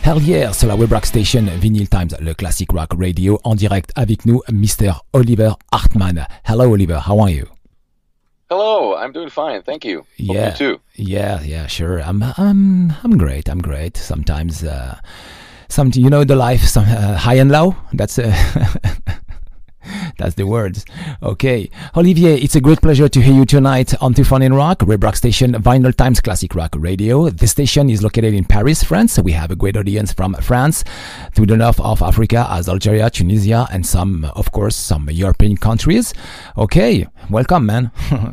Hell yeah, sur la Web Rock Station Vinyl Times, le Classic Rock Radio, en direct avec nous, Mr. Oliver Hartmann. Hello Oliver, how are you? Hello, I'm doing fine, thank you. Yeah, Hope you too. Yeah, sure. I'm great. Sometimes, you know the life, high and low. That's that's the words. Okay, Olivier, it's a great pleasure to hear you tonight on Too Fun in Rock, Web Rock Station, Vinyl Times Classic Rock Radio. The station is located in Paris, France. We have a great audience from France to the north of Africa, as Algeria, Tunisia, and some European countries. Okay, welcome, man.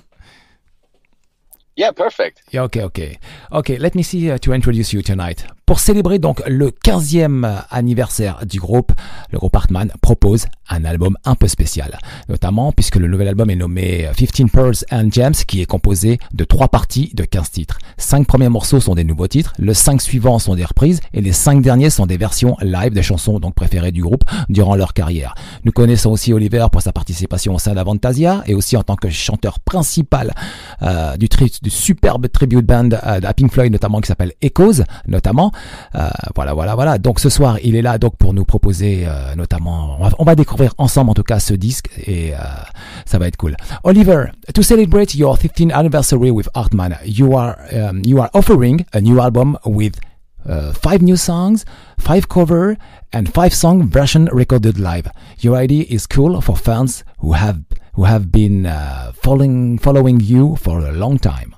Yeah, perfect. Yeah, okay, let me see to introduce you tonight. Pour célébrer donc le 15e anniversaire du groupe, le groupe Hartmann propose un album un peu spécial. Notamment puisque le nouvel album est nommé 15 Pearls and Gems, qui est composé de 3 parties de 15 titres. 5 premiers morceaux sont des nouveaux titres, les 5 suivants sont des reprises et les 5 derniers sont des versions live des chansons donc préférées du groupe durant leur carrière. Nous connaissons aussi Oliver pour sa participation au sein d'Avantasia et aussi en tant que chanteur principal du superbe tribute band à Pink Floyd notamment qui s'appelle Echoes notamment. Voilà. Donc ce soir il est là donc pour nous proposer notamment, on va découvrir ensemble en tout cas ce disque et ça va être cool. Oliver, to celebrate your 15th anniversary with Hartmann, you are offering a new album with 5 new songs, 5 covers, and 5 song version recorded live. Your idea is cool for fans who have been following you for a long time.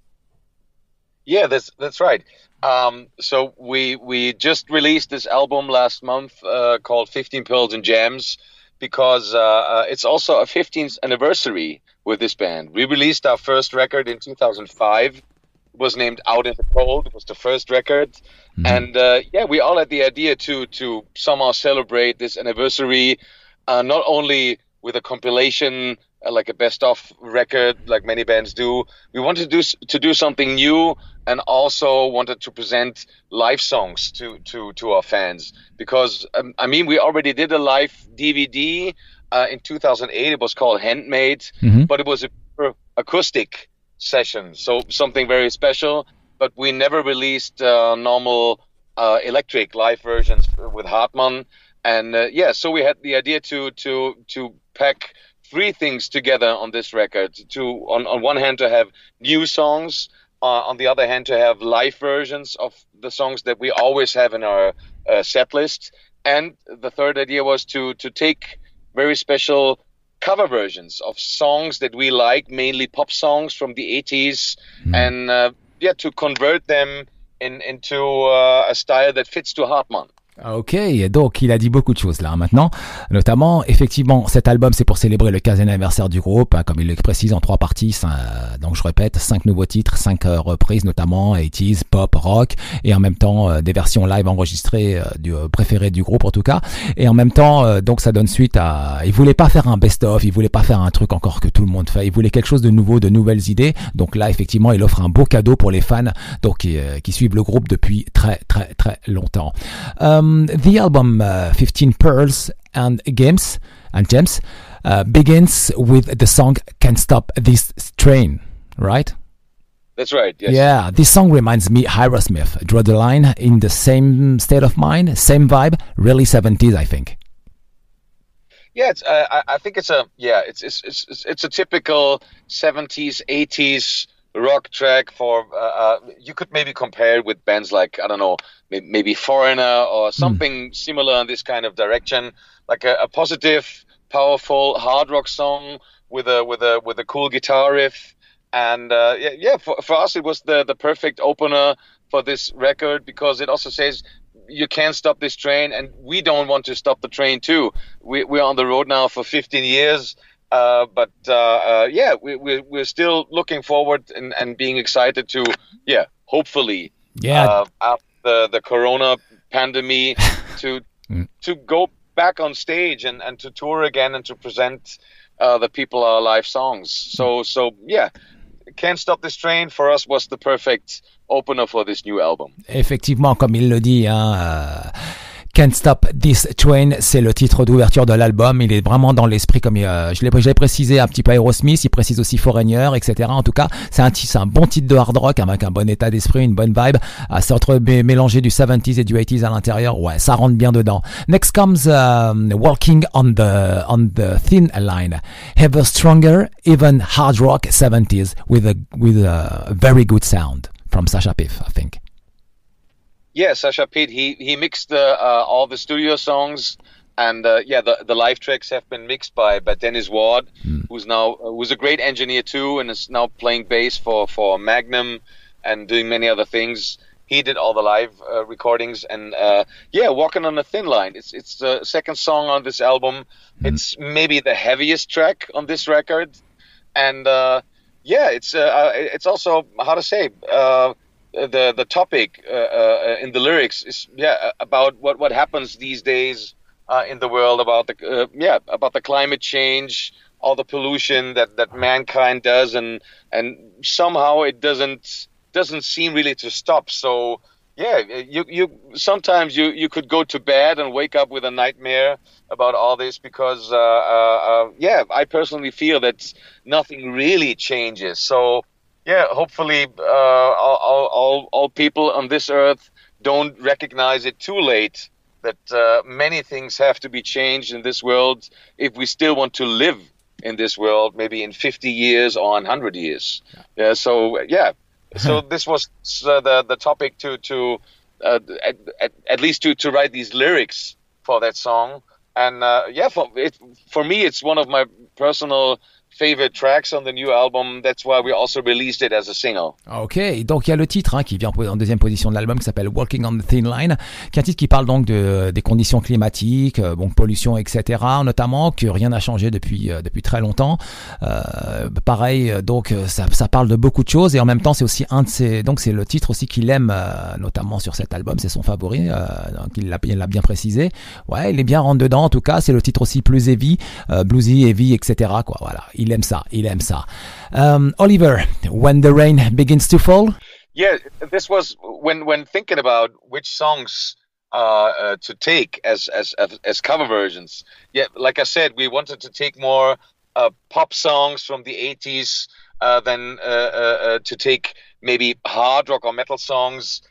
Yeah, that's right. So we just released this album last month called 15 Pearls and Gems because it's also a 15th anniversary with this band. We released our first record in 2005. It was named Out in the Cold. It was the first record. Mm-hmm. And we all had the idea to somehow celebrate this anniversary, not only with a compilation like a best-of record, like many bands do. We wanted to do something new, and also wanted to present live songs to our fans. Because we already did a live DVD in 2008. It was called Handmade, mm-hmm. but it was a acoustic session, so something very special. But we never released normal electric live versions with Hartmann. And so we had the idea to pack 3 things together on this record. On one hand, to have new songs, on the other hand, to have live versions of the songs that we always have in our set list. And the third idea was to take very special cover versions of songs that we like, mainly pop songs from the 80s, and to convert them into a style that fits to Hartmann. Ok, donc il a dit beaucoup de choses là maintenant, notamment effectivement cet album c'est pour célébrer le 15e anniversaire du groupe, comme il le précise en 3 parties, donc je répète 5 nouveaux titres, 5 reprises notamment 80s, pop, rock et en même temps des versions live enregistrées préférées du groupe en tout cas, et en même temps donc ça donne suite à, il voulait pas faire un best-of, il voulait pas faire un truc encore que tout le monde fait, il voulait quelque chose de nouveau, de nouvelles idées, donc là effectivement il offre un beau cadeau pour les fans donc qui suivent le groupe depuis très longtemps. The album 15 Pearls and Gems begins with the song Can't Stop This Train, right? That's right, yes. Yeah, this song reminds me Aerosmith. Draw the line in the same state of mind, same vibe, really 70s, I think. Yeah, I think it's a typical 70s, 80s rock track for you could maybe compare it with bands like, I don't know, maybe Foreigner or something similar in this kind of direction, like a positive, powerful hard rock song with a cool guitar riff. And for us it was the perfect opener for this record, because it also says you can't stop this train, and we don't want to stop the train too. We're on the road now for 15 years. We're still looking forward and being excited to, hopefully, after the Corona pandemic, to go back on stage and to tour again and to present the people our live songs. So Can't Stop This Train for us was the perfect opener for this new album. Effectivement, comme il le dit, Can't Stop This Train, c'est le titre d'ouverture de l'album. Il est vraiment dans l'esprit, comme je l'ai précisé, un petit peu Aerosmith. Il précise aussi Foreigner, etc. En tout cas, c'est un bon titre de hard rock avec un bon état d'esprit, une bonne vibe. C'est entre mélanger du 70s et du 80s à l'intérieur. Ouais, ça rentre bien dedans. Next comes Walking on the Thin Line. Ever stronger, even hard rock 70s with a very good sound from Sasha Piff, I think. Yeah, Sasha Pitt, he mixed all the studio songs, and the live tracks have been mixed by Dennis Ward, who's a great engineer too, and is now playing bass for Magnum and doing many other things. He did all the live recordings, and Walking on a Thin Line. It's the second song on this album. It's maybe the heaviest track on this record, and it's also, how to say, the topic in the lyrics is about what happens these days in the world, about the climate change, all the pollution that mankind does, and somehow it doesn't seem really to stop. So you sometimes you could go to bed and wake up with a nightmare about all this, because I personally feel that nothing really changes. So hopefully all people on this earth don't recognize it too late, that many things have to be changed in this world if we still want to live in this world, maybe in 50 years or 100 years. So this was the topic to at least to write these lyrics for that song. And for me, it's one of my personal favorite tracks on the new album. That's why we also released it as a single. Ok, donc il y a le titre qui vient en deuxième position de l'album, qui s'appelle Walking on the Thin Line, qui est un titre qui parle donc des conditions climatiques, pollution, etc. Notamment que rien n'a changé depuis très longtemps. Pareil, donc ça parle de beaucoup de choses, et en même temps c'est aussi donc c'est le titre aussi qu'il aime, notamment sur cet album, c'est son favori. Donc il l'a bien précisé. Ouais, il est bien rentre dedans. En tout cas, c'est le titre aussi plus heavy, bluesy, heavy, etc. Quoi, voilà. Il aime ça. Oliver, When the Rain Begins to Fall. Yeah, this was when thinking about which songs to take as cover versions. Yeah, like I said, we wanted to take more pop songs from the 80s than to take maybe hard rock or metal songs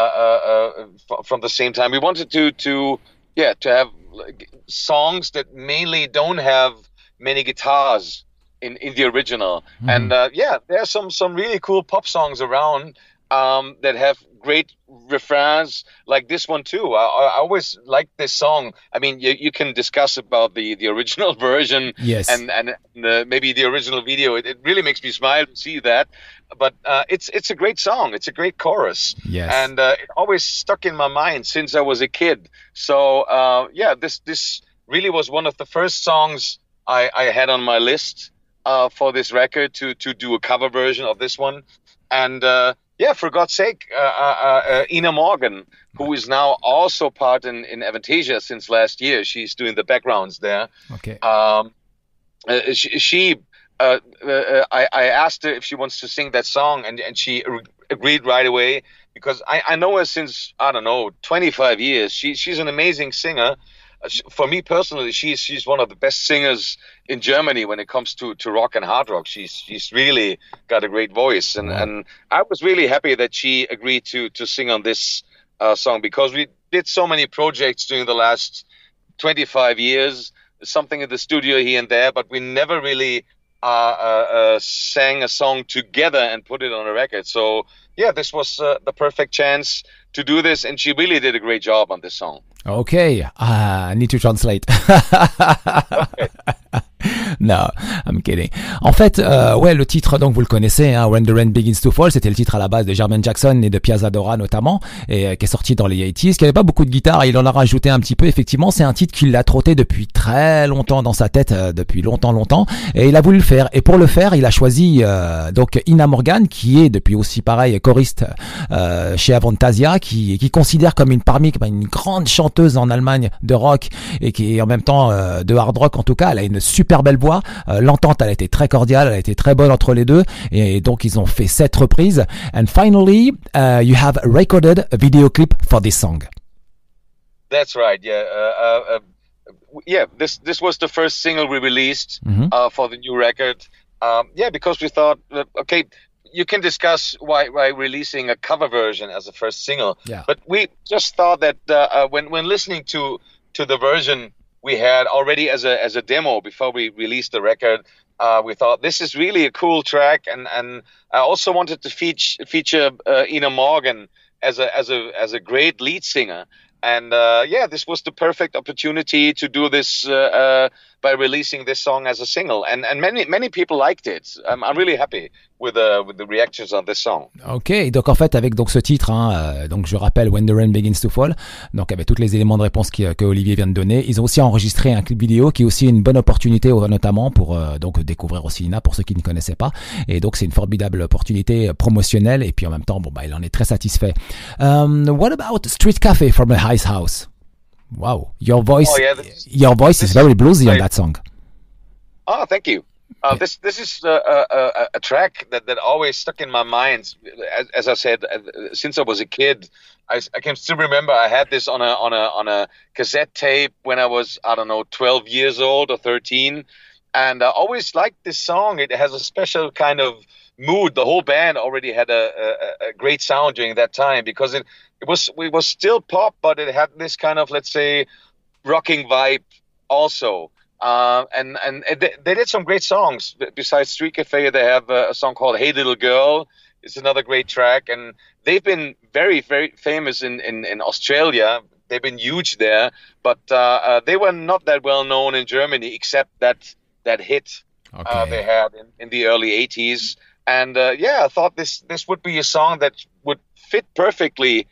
from the same time. We wanted to have songs that mainly don't have many guitars in the original. And there are some really cool pop songs around that have great refrains, like this one too. I always like this song. I mean, you can discuss about the original version, yes, and maybe the original video. It really makes me smile to see that. But it's a great song. It's a great chorus. Yes. And it always stuck in my mind since I was a kid. So this really was one of the first songs I had on my list for this record to do a cover version of this one. And for God's sake, Ina Morgan, who is now also part in Avantasia since last year, she's doing the backgrounds there. Okay. I asked her if she wants to sing that song, and she agreed right away, because I know her since, 25 years. She's an amazing singer. For me personally, she's one of the best singers in Germany when it comes to rock and hard rock. She's really got a great voice, and I was really happy that she agreed to sing on this song, because we did so many projects during the last 25 years, something in the studio here and there, but we never really sang a song together and put it on a record. So this was the perfect chance to do this, and she really did a great job on this song. Okay, I need to translate. Okay. No, I'm kidding. En fait, le titre, donc vous le connaissez, hein, When the Rain Begins to Fall, c'était le titre à la base de Jermaine Jackson et de Piazza Dora notamment, et qui est sorti dans les 80s, qui avait pas beaucoup de guitare, il en a rajouté un petit peu. Effectivement, c'est un titre qu'il a trotté depuis très longtemps dans sa tête, depuis longtemps, et il a voulu le faire. Et pour le faire, il a choisi donc Ina Morgan, qui est depuis aussi pareil choriste chez Avantasia, qui considère comme une grande chanteuse en Allemagne de rock, et qui est en même temps de hard rock. En tout cas, elle a une super belle voix. L'entente, elle a été très cordiale, elle a été très bonne entre les deux, et donc ils ont fait 7 reprises. And finally, you have recorded a video clip for this song. That's right. Yeah. Yeah. This was the first single we released for the new record. Yeah, because we thought, okay, you can discuss why releasing a cover version as a first single. Yeah. But we just thought that when listening to the version we had already as a demo before we released the record, we thought this is really a cool track, and I also wanted to feature Ina Morgan as a great lead singer. And yeah, this was the perfect opportunity to do this by releasing this song as a single, and many people liked it. I'm really happy with the reactions on this song. Ok, donc en fait avec donc ce titre, donc je rappelle When the Rain Begins to Fall, donc avec tous les éléments de réponse que Olivier vient de donner, ils ont aussi enregistré un clip vidéo qui est aussi une bonne opportunité notamment pour donc découvrir aussi Ina pour ceux qui ne connaissaient pas, et donc c'est une formidable opportunité promotionnelle et puis en même temps bon bah il en est très satisfait. What about Street Cafe from a Ice House? Wow, your voice is very bluesy on that song. Oh, thank you. This is a track that always stuck in my mind. As I said, since I was a kid, I can still remember I had this on a cassette tape when I was, I don't know, 12 years old or 13, and I always liked this song. It has a special kind of mood. The whole band already had a great sound during that time because it was still pop, but it had this kind of, let's say, rocking vibe also. And they did some great songs. Besides Street Cafe, they have a song called Hey Little Girl. It's another great track. And they've been very, very famous in Australia. They've been huge there. But they were not that well known in Germany, except that hit they had in the early 80s. And yeah, I thought this would be a song that would fit perfectly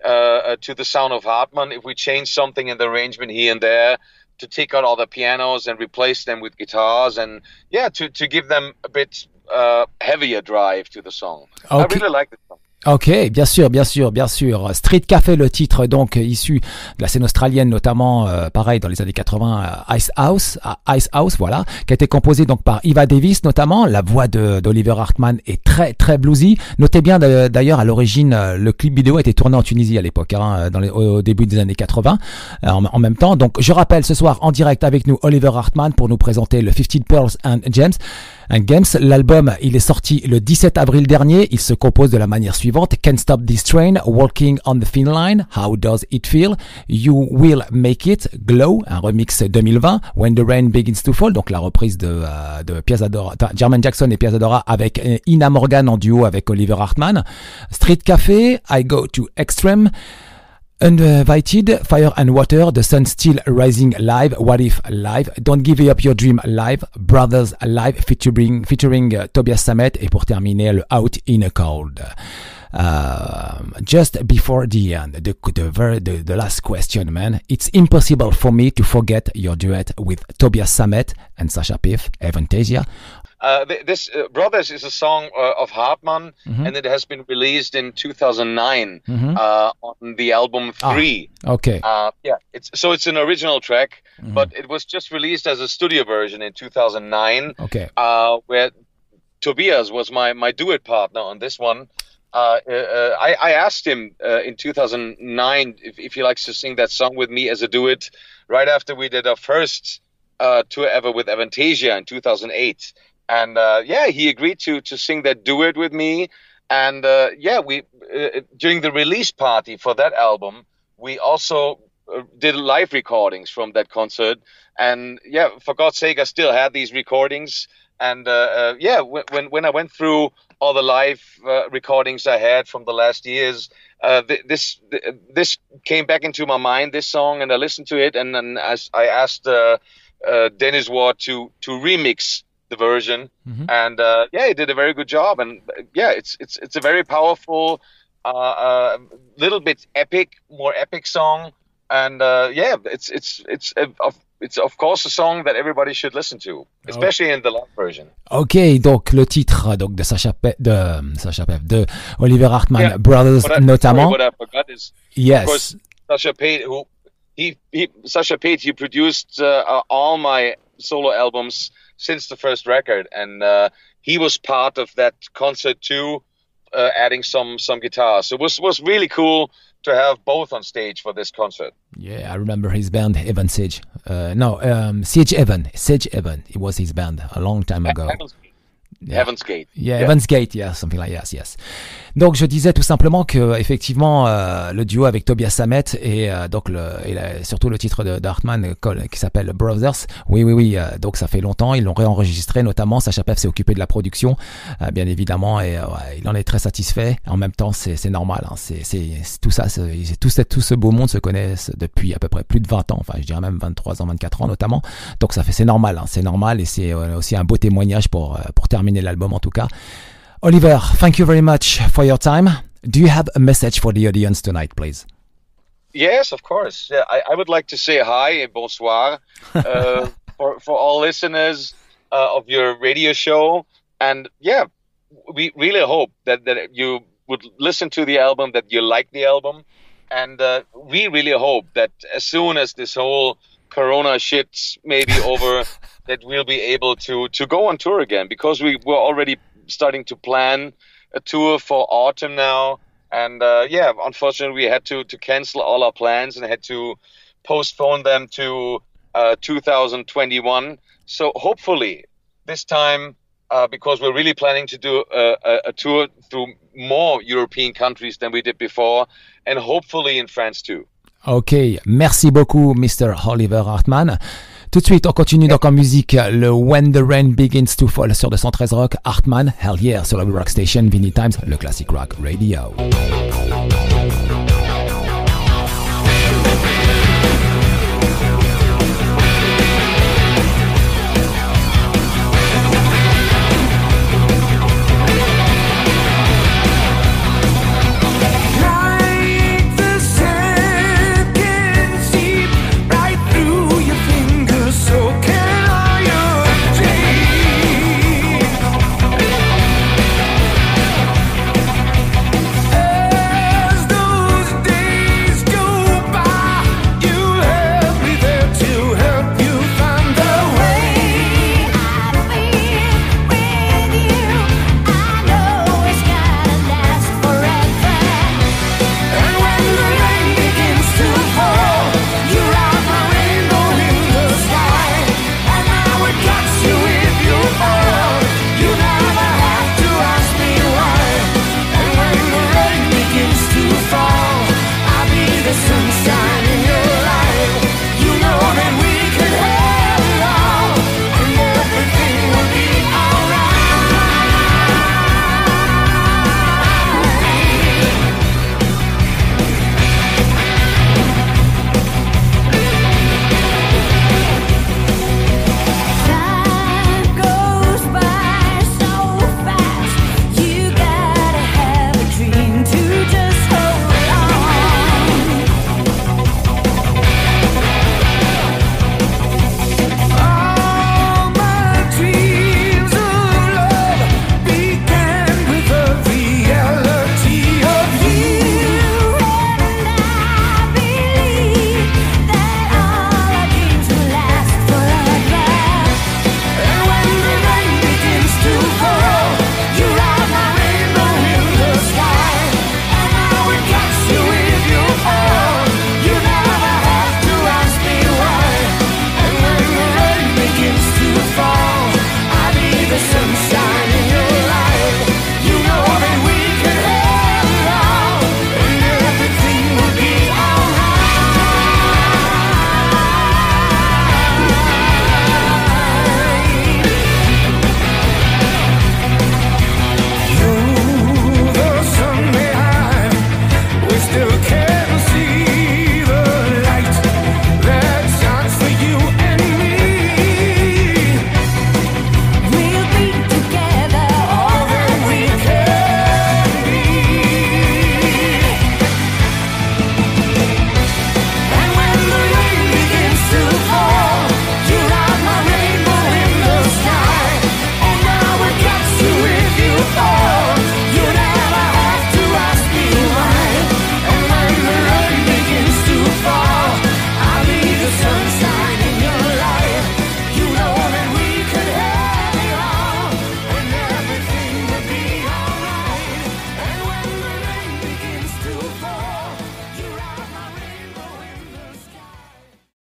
to the sound of Hartmann if we change something in the arrangement here and there, to take out all the pianos and replace them with guitars, and yeah, to give them a bit heavier drive to the song. Okay. I really like this song. Ok, bien sûr. Street Cafe, le titre donc issu de la scène australienne, notamment pareil dans les années 80, Ice House, voilà, qui a été composé donc par Eva Davis notamment. La voix d'Oliver Hartmann est très très bluesy. Notez bien d'ailleurs à l'origine, le clip vidéo a été tourné en Tunisie à l'époque, au début des années 80. En même temps, donc je rappelle ce soir en direct avec nous Oliver Hartmann pour nous présenter le 15 Pearls and Gems. L'album, il est sorti le 17 avril dernier. Il se compose de la manière suivante: Can't Stop This Train, Walking on the Thin Line, How Does It Feel, You Will Make It, Glow, un remix 2020, When the Rain Begins to Fall, donc la reprise de Piazza Dora, Jermaine Jackson et Piazza Dora avec Ina Morgan en duo avec Oliver Hartmann, Street Cafe, I Go to Extreme, Uninvited, Fire and Water, The Sun Still Rising Live, What If Live, Don't Give Up Your Dream Live, Brothers Live featuring Tobias Sammet, et pour terminer le Out in a Cold. Just before the end, the last question, man. It's impossible for me to forget your duet with Tobias Sammet and Sasha Piff, Avantasia. This Brothers is a song of Hartmann, and it has been released in 2009 on the album 3. Okay. Yeah, it's an original track, but it was just released as a studio version in 2009. Okay. Where Tobias was my duet partner on this one. I asked him in 2009 if he likes to sing that song with me as a duet right after we did our first tour ever with Avantasia in 2008. And yeah, he agreed to sing that duet with me. And yeah, we during the release party for that album, we also did live recordings from that concert. And yeah, for God's sake, I still had these recordings. And yeah, when I went through all the live recordings I had from the last years, this came back into my mind, this song, and I listened to it. And then as I asked Dennis Ward to remix the version, and yeah, he did a very good job. And yeah, it's a very powerful, little bit more epic song. And yeah, it's of course a song that everybody should listen to, especially in the live version. Ok, donc le titre donc de de Oliver Hartmann, Brothers notamment. What I forgot is, yes, of course, Sasha Pate, who he produced all my solo albums since the first record, and he was part of that concert too, adding some guitars. So it was really cool to have both on stage for this concert. Yeah, I remember his band, Evan Sage. Sage Evan. Sage Evan. It was his band a long time ago. Heaven's Gate. Yeah, Heaven's Gate, yeah, something like that, yes. Donc je disais tout simplement que effectivement le duo avec Tobias Sammet et surtout le titre d'Hartmann qui s'appelle Brothers. Oui, donc ça fait longtemps, ils l'ont réenregistré notamment. Sacha Pev s'est occupé de la production, bien évidemment, et il en est très satisfait. En même temps, c'est normal. Hein, c'est tout ça, tout ce beau monde se connaissent depuis à peu près plus de 20 ans. Enfin, je dirais même 23 ans, 24 ans notamment. Donc c'est normal. Hein, c'est normal et c'est aussi un beau témoignage pour terminer l'album en tout cas. Oliver, thank you very much for your time. Do you have a message for the audience tonight, please? Yes, of course. Yeah, I would like to say hi and bonsoir for all listeners of your radio show. And yeah, we really hope that you would listen to the album, that you like the album. And we really hope that as soon as this whole Corona shit's maybe over, that we'll be able to go on tour again, because we're already starting to plan a tour for autumn now. And unfortunately we had to cancel all our plans and had to postpone them to 2021. So hopefully this time, because we're really planning to do a tour through more European countries than we did before, and hopefully in France too. Ok, merci beaucoup Mr. Oliver Hartmann. Tout de suite, on continue donc en musique, le When the Rain Begins to Fall sur 213 Rock, Hartmann, Hell Yeah, sur la Rock Station, Vinny Times, le Classic Rock Radio.